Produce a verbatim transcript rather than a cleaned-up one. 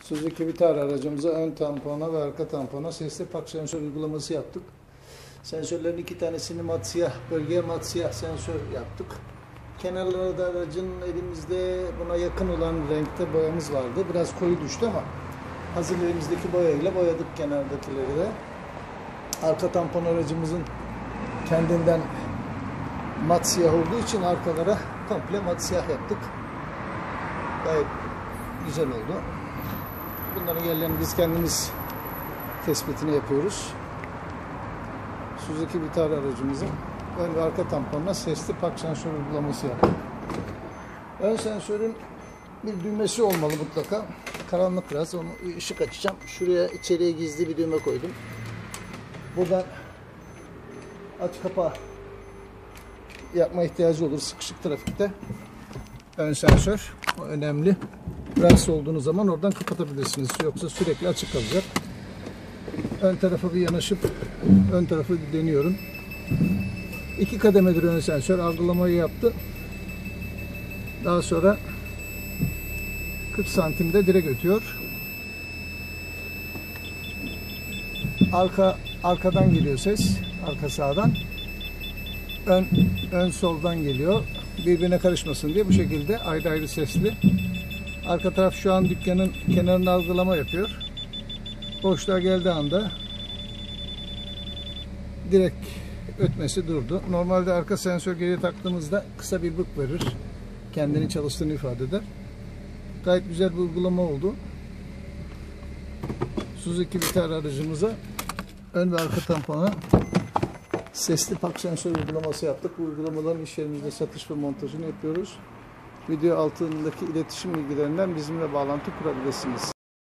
Suzuki Vitara aracımıza ön tampona ve arka tampona sesli park sensör uygulaması yaptık. Sensörlerin iki tanesini mat siyah bölgeye mat siyah sensör yaptık. Kenarlara da aracın elimizde buna yakın olan renkte boyamız vardı. Biraz koyu düştü ama hazır elimizdeki boyayla boyadık kenardakileri de. Arka tampon aracımızın kendinden mat siyah olduğu için arkalara komple mat siyah yaptık. Gayet güzel oldu. Bunların yerlerini biz kendimiz tespitini yapıyoruz. Suzuki Vitara aracımızın ön ve arka tamponuna sesli park sensör uygulaması yaptık. Ön sensörün bir düğmesi olmalı mutlaka. Karanlık biraz, onu ışık açacağım. Şuraya içeriye gizli bir düğme koydum. Buradan aç kapa yapma ihtiyacı olur sıkışık trafikte. Ön sensör o önemli. Rahatsız olduğunuz zaman oradan kapatabilirsiniz. Yoksa sürekli açık kalacak. Ön tarafa bir yanaşıp ön tarafı bir deniyorum. İki kademedir ön sensör. Algılamayı yaptı. Daha sonra kırk santimde direkt ötüyor. Arka arkadan geliyor ses. Arka sağdan. Ön ön soldan geliyor. Birbirine karışmasın diye bu şekilde ayrı ayrı sesli. Arka taraf şu an dükkanın kenarına algılama yapıyor. Boşluğa geldiği anda direkt ötmesi durdu. Normalde arka sensör geriye taktığımızda kısa bir bık verir. Kendini çalıştığını ifade eder. Gayet güzel bir uygulama oldu. Suzuki Vitara aracımıza ön ve arka tampona sesli park sensör uygulaması yaptık. Bu uygulamaların iş yerimizde satış ve montajını yapıyoruz. Video altındaki iletişim bilgilerinden bizimle bağlantı kurabilirsiniz.